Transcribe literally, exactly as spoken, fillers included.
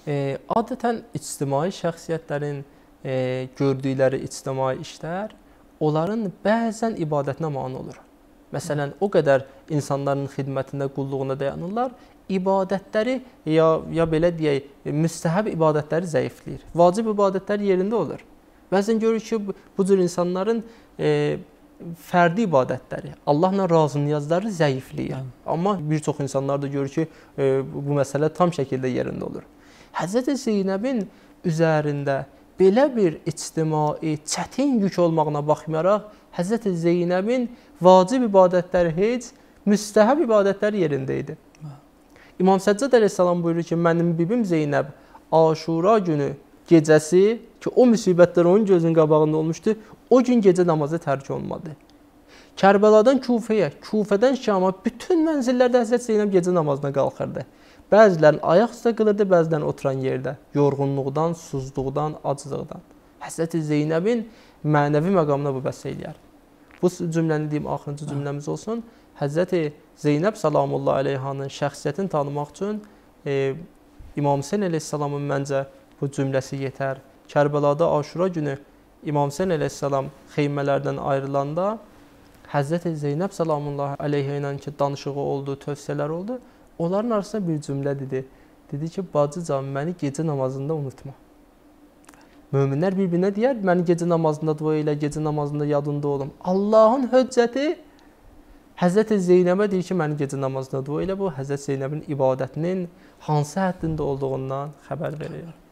E, adətən ictimai şəxsiyyətlərin e, gördükləri ictimai işlər onların bəzən ibadətinə mane olur. Məsələn, o qədər insanların xidmətində, qulluğuna dayanırlar, ibadətləri ya, ya belə deyək, müstəhəb ibadətləri zəifləyir. Vacib ibadətlər yerində olur. Bəzən görürük ki, bu, bu cür insanların e, fərdi ibadətləri, Allahla razı niyazları zəifləyir. Hı. Amma bir çox insanlar da görür ki, e, bu məsələ tam şəkildə yerində olur. Həzrəti Zeynəbin üzərində belə bir ictimai, çətin yük olmağına baxmayaraq, Həzrəti Zeynəbin vacib ibadətləri heç, müstəhəb ibadətləri yerində idi. İmam Səccad əleyhissalam buyurur ki, mənim bibim Zeynəb Aşura günü gecəsi ki, o müsibətlər onun gözünün qabağında olmuşdu, o gün gecə namazı tərk olmadı. Kərbəladan Kufəyə, Kufədən Şama bütün mənzillərdə Həzrəti Zeynəb gecə namazına qalxırdı. Bəzilərin ayaq üstə qılırdı, bəzilərin oturan yerdə. Yorğunluqdan, susuzluqdan, acılıqdan. Həzrəti Zeynəbin mənəvi məqamına bu bəs eləyər. Bu cümləni deyim, axırıncı cümləmiz olsun. Həzrəti Zeynəb salamullah əleyhanın şəxsiyyətini tanımaq üçün e, İmam Hüseyn əleyhissalamın məncə bu cümləsi yetər. Kərbəlada Aşura günü İmam Hüseyn əleyhissalam xeymələrdən ayrılanda Həzrəti Zeynəb salamullah əleyhə ilə ki, danışığı oldu, tövsiyələr oldu. Onların arasında bir cümlə dedi. Dedi ki, bacıcan, məni gecə namazında unutma. Möminlər bir-birinə deyər, məni gecə namazında dua elə, gecə namazında yadında olum. Allahın höccəti Həzrəti Zeynəbə deyir ki, məni gecə namazında dua elə. Bu, Həzrəti Zeynəbin ibadətinin hansı həddində olduğundan xəbər verir.